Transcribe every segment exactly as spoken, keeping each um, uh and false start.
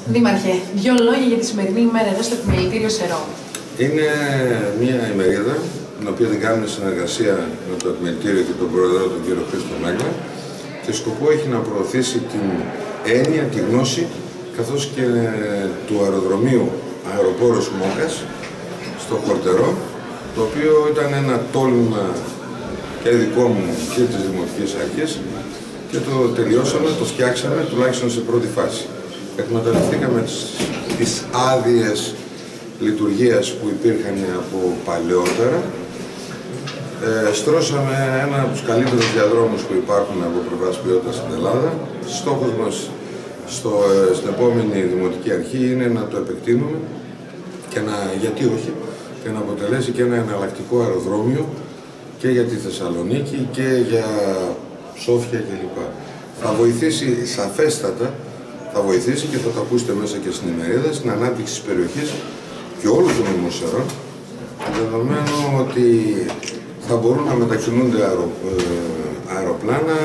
Δήμαρχε, δύο λόγια για τη σημερινή ημέρα εδώ στο Επιμελητήριο Σερών. Είναι μια ημερίδα, την οποία την κάνουμε συνεργασία με το Επιμελητήριο και τον Πρόεδρο, τον κύριο Χρήστο Μέγκλα, και σκοπό έχει να προωθήσει την έννοια, τη γνώση, καθώς και του αεροδρομίου Αεροπόρος Μόκας στο Χορτερό, το οποίο ήταν ένα τόλμημα και δικό μου και της Δημοτικής Αρχής, και το τελειώσαμε, το φτιάξαμε τουλάχιστον σε πρώτη φάση. Εκμεταλλευτήκαμε τις, τις άδειες λειτουργίας που υπήρχαν από παλαιότερα. Ε, στρώσαμε ένα από τους καλύτερους διαδρόμους που υπάρχουν από πλευράς ποιότητας στην Ελλάδα. Στόχος μας στο, ε, στην επόμενη Δημοτική Αρχή είναι να το επεκτείνουμε και να, γιατί όχι, και να αποτελέσει και ένα εναλλακτικό αεροδρόμιο και για τη Θεσσαλονίκη και για Σόφια κλπ. Θα βοηθήσει σαφέστατα, θα βοηθήσει και θα το ακούσετε μέσα και στην ημερίδα, στην ανάπτυξη της περιοχής και όλων των νομών Σερών, δεδομένου ότι θα μπορούν να μετακινούνται αερο, ε, αεροπλάνα,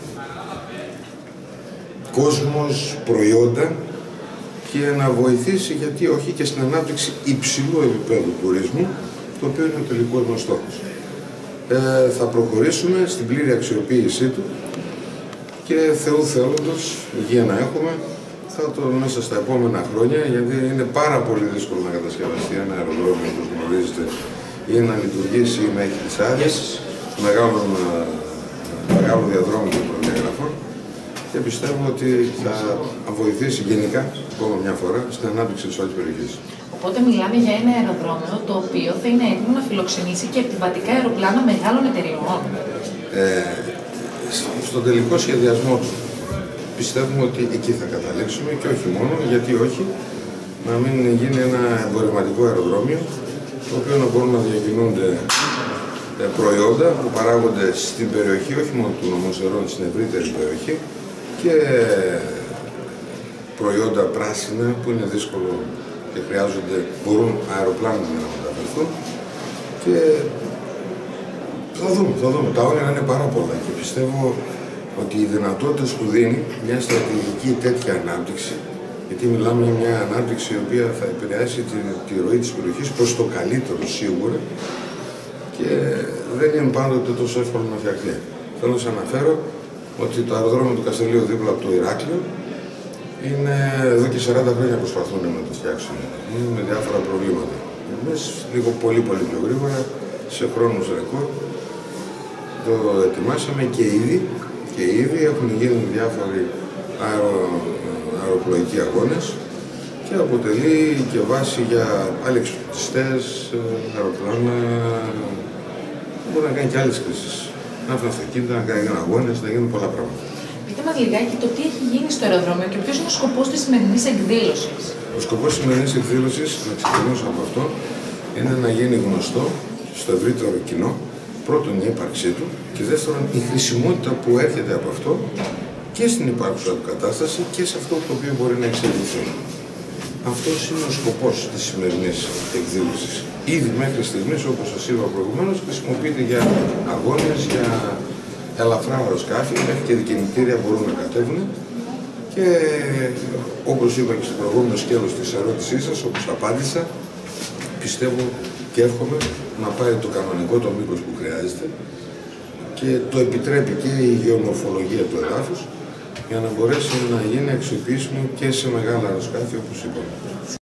κόσμος, προϊόντα, και να βοηθήσει, γιατί όχι, και στην ανάπτυξη υψηλού επίπεδου τουρισμού, το οποίο είναι ο τελικός μας στόχος. Ε, θα προχωρήσουμε στην πλήρη αξιοποίησή του και Θεού θέλοντος, υγεία να έχουμε, θα το μέσα στα επόμενα χρόνια, γιατί είναι πάρα πολύ δύσκολο να κατασκευαστεί ένα αεροδρόμιο, όπως γνωρίζετε, ή να λειτουργήσει ή να έχει τις άδειες μεγάλων, μεγάλων διαδρόμων και προδιαγραφών, και πιστεύω ότι θα βοηθήσει γενικά, ακόμα μια φορά, στην ανάπτυξη της όλης περιοχής. Οπότε μιλάμε για ένα αεροδρόμιο το οποίο θα είναι έτοιμο να φιλοξενήσει και επιβατικά αεροπλάνα μεγάλων εταιριών. Ε, στον τελικό σχεδιασμό του πιστεύουμε ότι εκεί θα καταλήξουμε, και όχι μόνο, γιατί όχι, να μην γίνει ένα εμπορευματικό αεροδρόμιο, το οποίο να μπορούν να διακινούνται προϊόντα που παράγονται στην περιοχή, όχι μόνο του νομού Σερών, στην ευρύτερη περιοχή, και προϊόντα πράσινα που είναι δύσκολο και χρειάζονται, μπορούν αεροπλάνα να μεταφερθούν, και θα δούμε, θα δούμε. Τα όνειρα είναι πάρα πολλά και πιστεύω ότι οι δυνατότητες που δίνει μια στρατηγική τέτοια ανάπτυξη, γιατί μιλάμε για μια ανάπτυξη η οποία θα επηρεάσει τη, τη ροή της περιοχής προς το καλύτερο σίγουρα, και δεν είναι πάντοτε τόσο εύκολο να φτιαχτεί. Θέλω να σας αναφέρω ότι το αεροδρόμιο του Καστελείου δίπλα από το Ηράκλειο είναι εδώ και σαράντα χρόνια προσπαθούν να το φτιάξουν με διάφορα προβλήματα. Εμείς λίγο πολύ πολύ πιο γρήγορα, σε χρόνους ρεκόρ, το ετοιμάσαμε και ήδη, και ήδη έχουν γίνει διάφοροι αερο, αεροπλοϊκοί αγώνες και αποτελεί και βάση για άλλοι εξοπλιστές, αεροπλάνα, μπορεί να κάνει και άλλες χρήσεις. Να έχουν αυτοκίνητα, να κάνει αγώνες, να γίνουν πολλά πράγματα. Πείτε μας λιγάκι το τι έχει γίνει στο αεροδρόμιο και ποιος είναι ο σκοπός της σημερινής εκδήλωσης. Ο σκοπός της σημερινής εκδήλωσης, να ξεκινήσω από αυτό, είναι να γίνει γνωστό στο ευρύτερο κοινό, πρώτον η ύπαρξή του, και δεύτερον η χρησιμότητα που έρχεται από αυτό και στην υπάρχουσα του κατάσταση και σε αυτό το οποίο μπορεί να εξελιχθεί. Αυτός είναι ο σκοπός της σημερινής εκδήλωσης. Ήδη μέχρι στιγμής, όπως σας είπα προηγουμένως, χρησιμοποιείται για αγώνες, για ελαφρά αεροσκάφη, μέχρι και δικαινητήρια μπορούν να κατέβουν, και όπως είπα και στο προηγούμενο σκέλος της ερώτησής σας, όπως απάντησα, πιστεύω και εύχομαι να πάρει το κανονικό το μήκος που χρειάζεται, και το επιτρέπει και η γεωμορφολογία του εδάφους, για να μπορέσει να γίνει αξιοποιήσιμο και σε μεγάλα αεροσκάφη, όπως είπαμε.